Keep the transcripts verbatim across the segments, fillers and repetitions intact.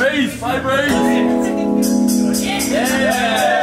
raise, five raise. Yeah.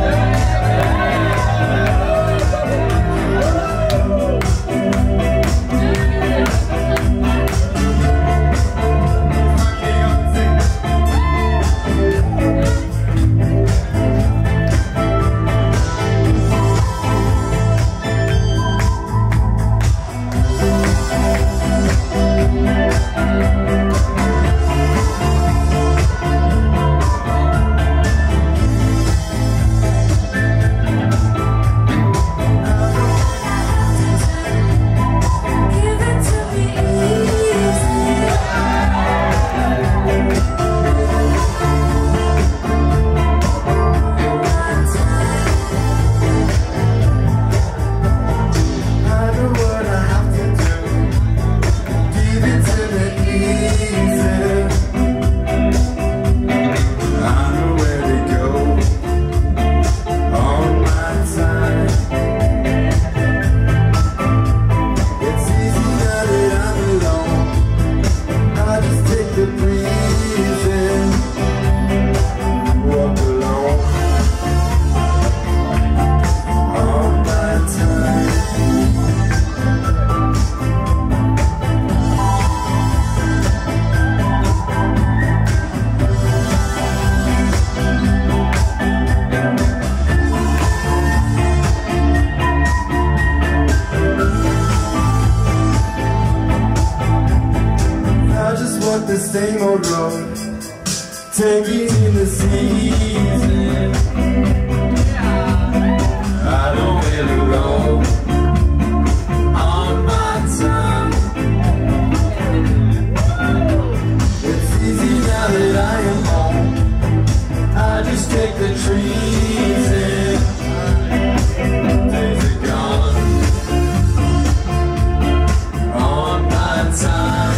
The same old road, taking in the season. I don't feel alone on my time. It's easy now that I am home. I just take the trees in. Days are gone on my time.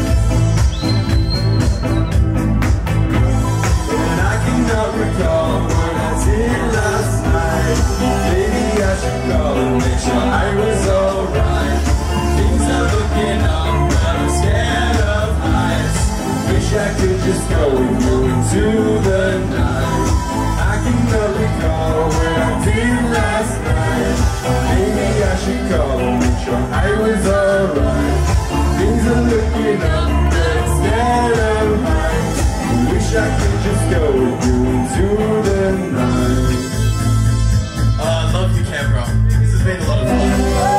Recall what I did last night. Maybe I should call and make sure I was alright. Things are looking up, but I'm scared of heights. Wish I could just go with you into the night. I cannot recall what I did last night. Maybe I should call and make sure I was alright. Things are looking up, but I'm scared of heights. Wish I could just go with you into the night. Oh, I love you, Canberra. This has been a lot of fun.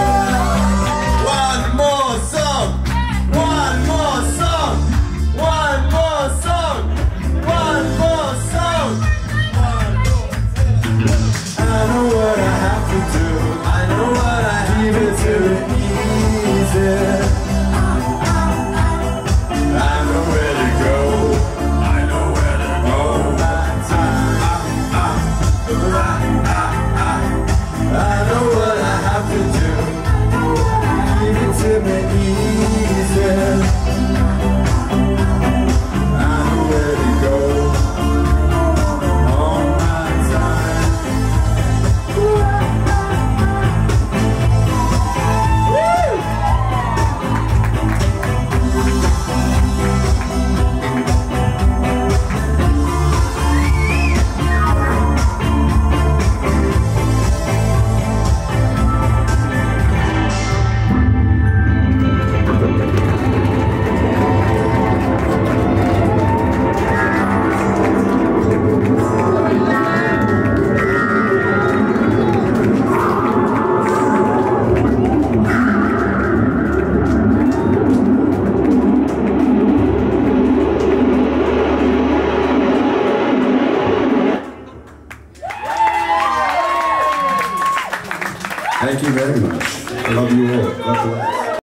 One more song! One more song! One more song! One more song! I know what I have to do. I know what I have to do. Easy. I know where to go. I know what I have to do. Give it to me easy. I know where to go on my time. Thank you very much. I love you all. God bless.